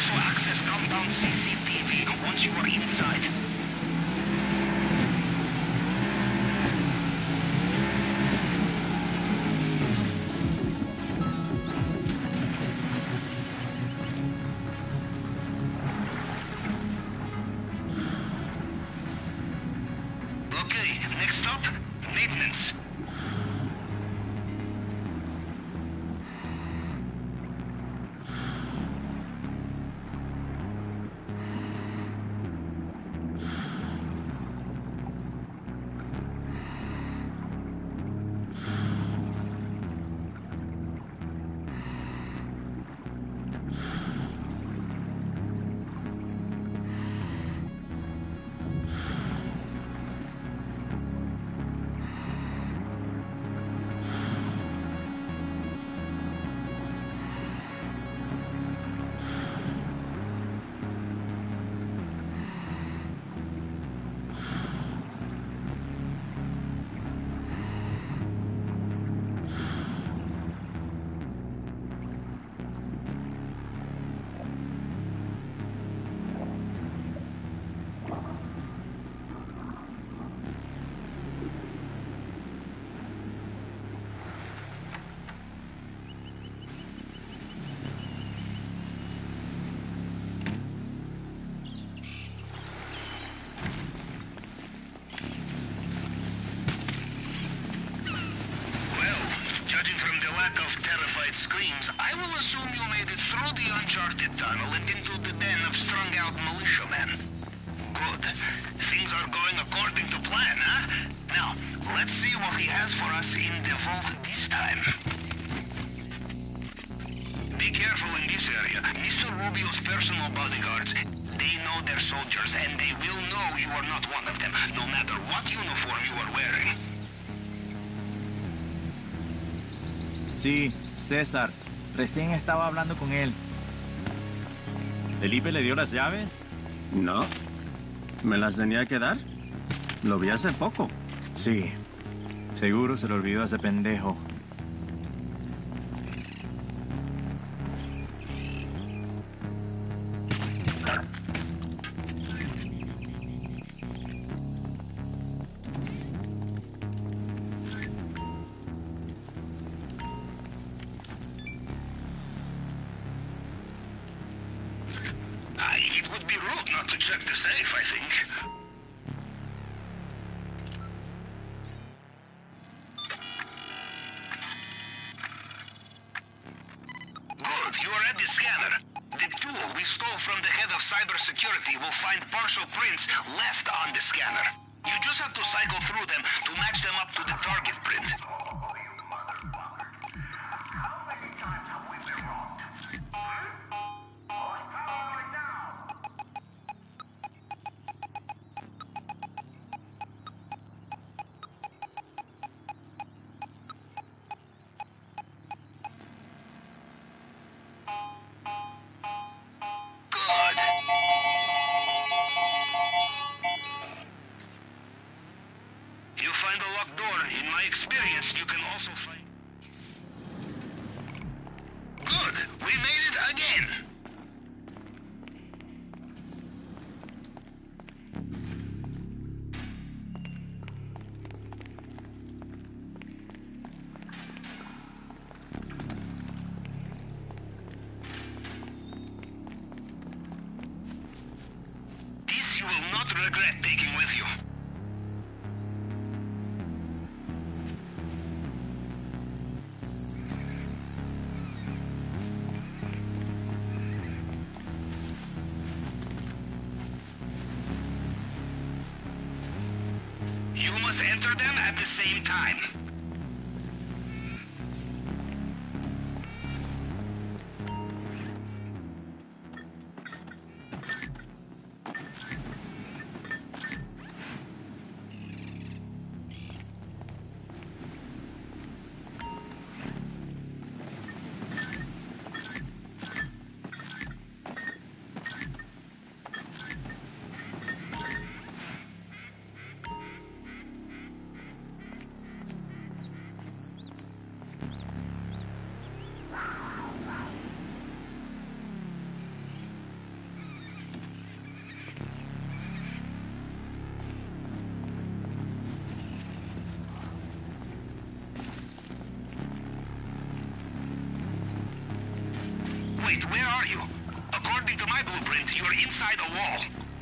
also access compound CCTV once you are inside. Okay, next stop, maintenance. Terrified screams, I will assume you made it through the uncharted tunnel and into the den of strung-out militiamen. Good. Things are going according to plan, huh? Now, let's see what he has for us in the vault this time. Be careful in this area. Mr. Rubio's personal bodyguards, they know their soldiers, and they will know you are not one of them, no matter what uniform you are wearing. Sí, César. Recién estaba hablando con él. ¿Felipe le dio las llaves? No. ¿Me las tenía que dar? Lo vi hace poco. Sí. Seguro se lo olvidó a ese pendejo. It would be rude not to check the safe, I think. Good, you are at the scanner. The tool we stole from the head of cybersecurity will find partial prints left on the scanner. You just have to cycle through them to match them up to the target print. Find a locked door. In my experience, you can also find... Good! We made it again! This you will not regret taking with you. You must enter them at the same time. inside a wall.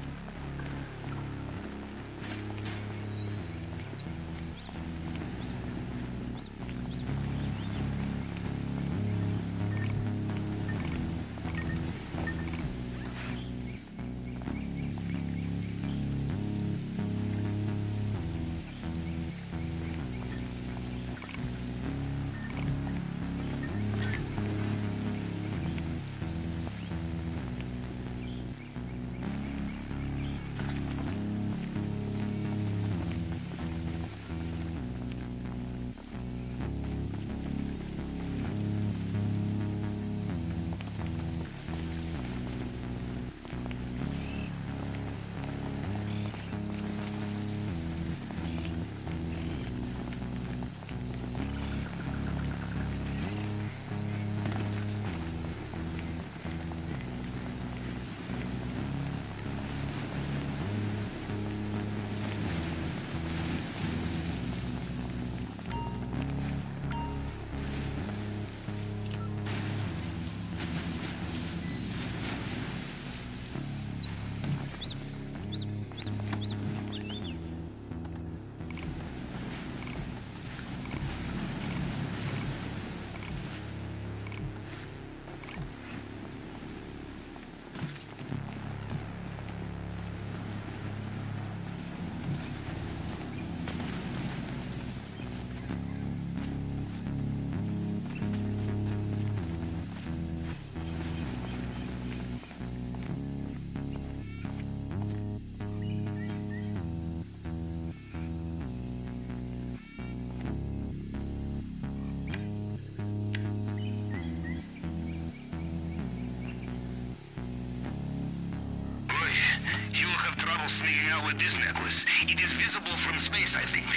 Sneaking out with this necklace. It is visible from space, I think.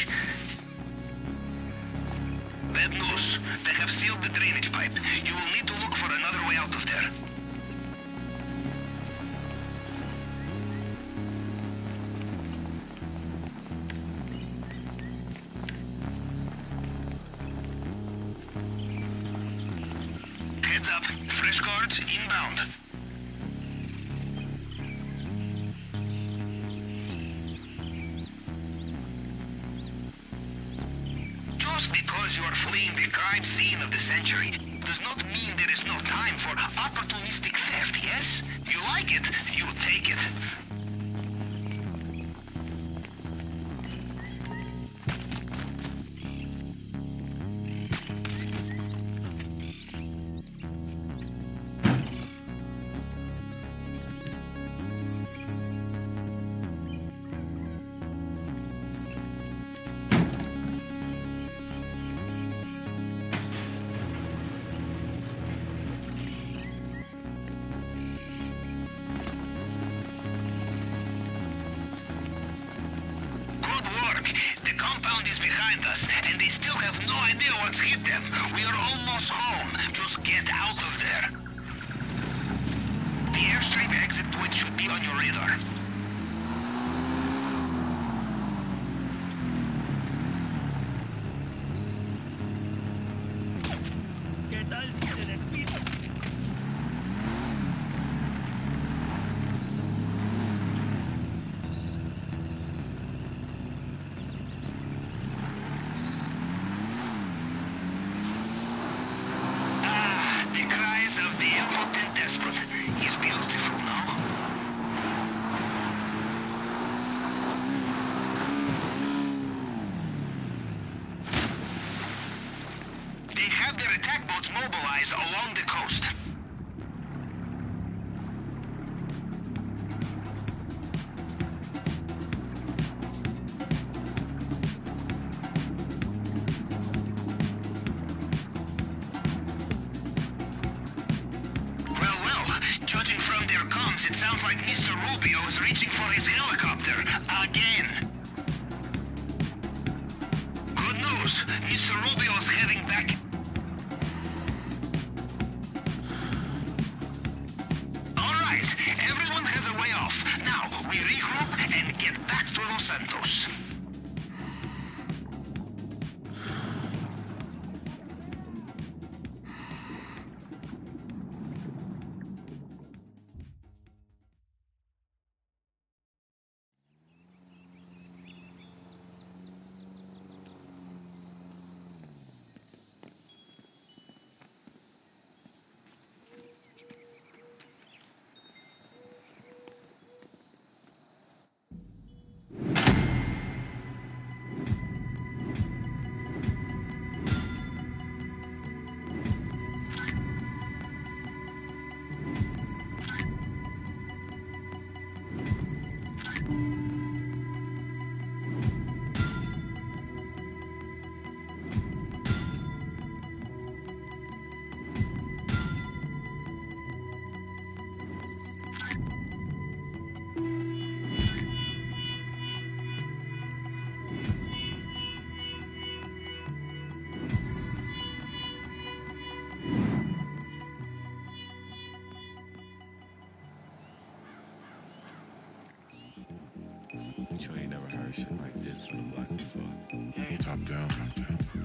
Bad news. They have sealed the drainage pipe. You will need to look for another way out of there. Heads up. Fresh guards inbound. Because you are fleeing the crime scene of the century does not mean there is no time for opportunistic theft, yes? You like it, you take it. The compound is behind us, and they still have no idea what's hit them. We are almost home. Just get out of there. The airstrip exit point should be on your radar. ¿Qué tal si se despide? Of the impotent desperate is beautiful, no? They have their attack boats mobilized along the coast. Judging from their comms, it sounds like Mr. Rubio is reaching for his helicopter again. Good news, Mr. Rubio is heading back. All right, everyone has a way off. Now, we regroup and get back to Los Santos. shit like this from the block before. Yeah, top down.